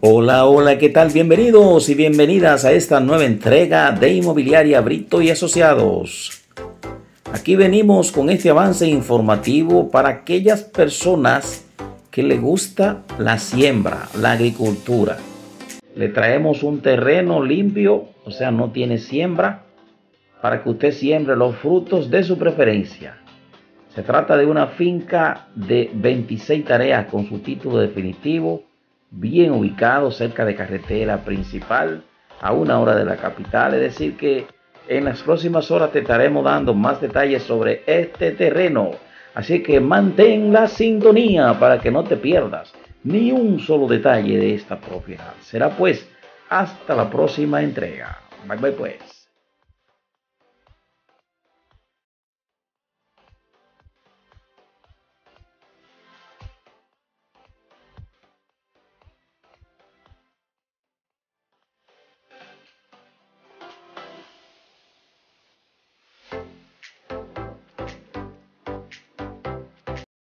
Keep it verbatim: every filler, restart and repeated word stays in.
Hola, hola, ¿qué tal? Bienvenidos y bienvenidas a esta nueva entrega de Inmobiliaria Brito y Asociados. Aquí venimos con este avance informativo para aquellas personas que les gusta la siembra, la agricultura. Le traemos un terreno limpio, o sea, no tiene siembra, para que usted siembre los frutos de su preferencia. Se trata de una finca de veintiséis tareas con su título definitivo, bien ubicado cerca de carretera principal, a una hora de la capital. Es decir que en las próximas horas te estaremos dando más detalles sobre este terreno. Así que mantén la sintonía para que no te pierdas ni un solo detalle de esta propiedad. Será pues hasta la próxima entrega. Bye bye pues.